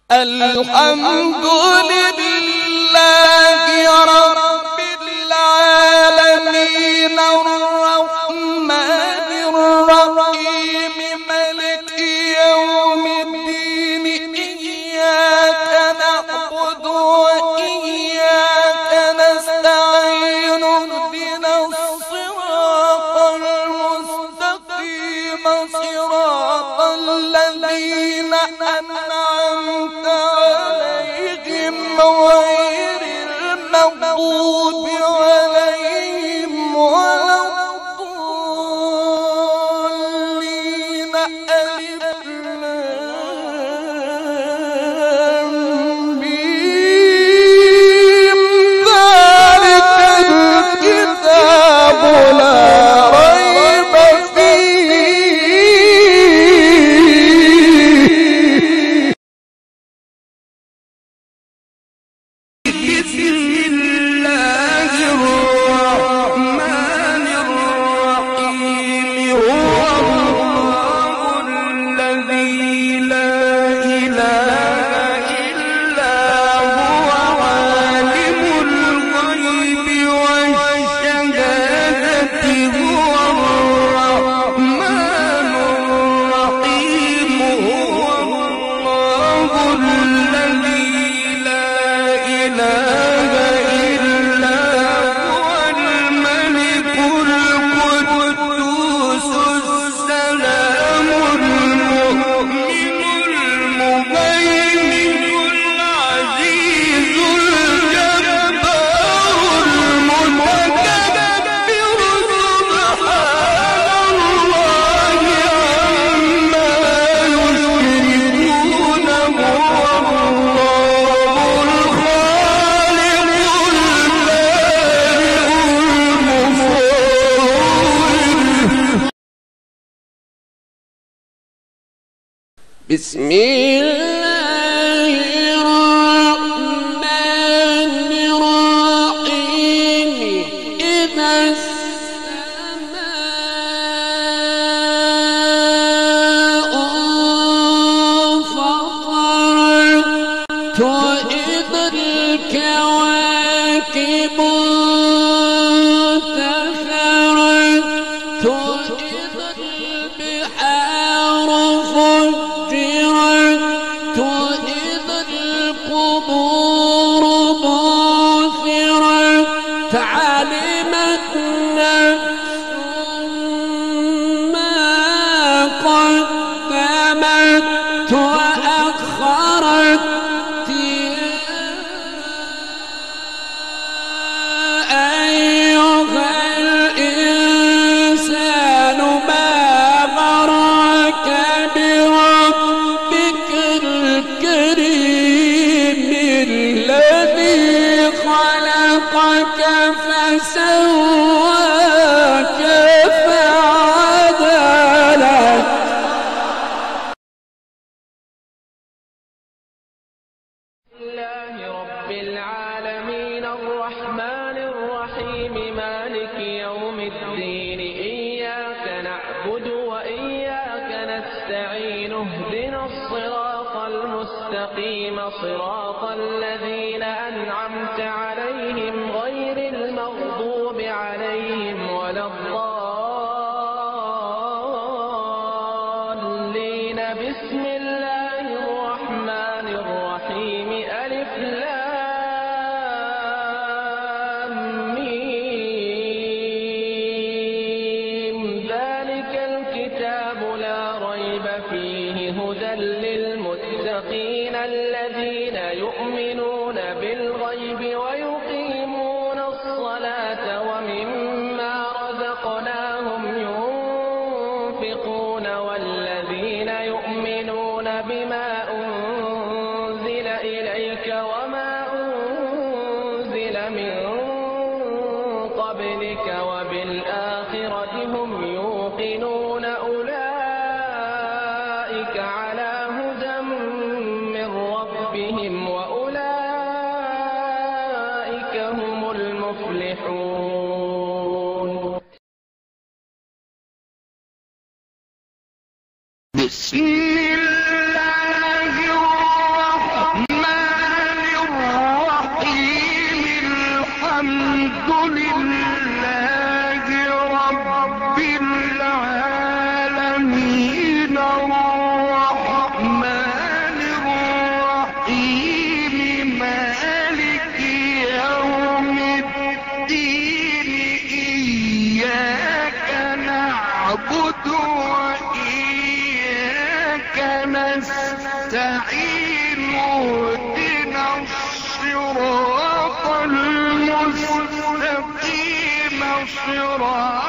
الحمد لله رب العالمين الرحمن الرحيم مالك يوم الدين إياك نعبد وإياك نستعين اهدنا الصراط المستقيم صراط الذين أنعمت عليهم غير المغضوب عليهم ولا الضالين. ألف لام ميم ذلك الكتاب لا ريب بسم الله الرحمن الرحيم إذا السماء انفطرت وإذا الكواكب انتثرت وإذا البحار فجرت وإذا القبور بعثرت علمت نفس ما قدمت وأخرت أيها الإنسان ما غرك بربك الكريم الذي خلقك فسواك فعدلك. لله رب العالمين الرحمن الرحيم مالك يوم الدين إياك نعبد وإياك نستعين اهدنا الصراط المستقيم صراط الذين أنعمت عليهم غير المغضوب عليهم ولا الضالين. بسم الله الرحمن الرحيم ألف لام ميم ذلك الكتاب لا ريب فيه هدى للمتقين الذين يؤمنون بالغيب ويقيمون الصلاة ومما رزقناهم ينفقون والذين يؤمنون بما أنزل إليك وما أنزل من قبلك وبالآخرة هم يوقنون أولئك على هدى من ربهم وأولئك هم المفلحون. بسم الله الرحمن نستعين اهدنا الصراط المستقيم صراط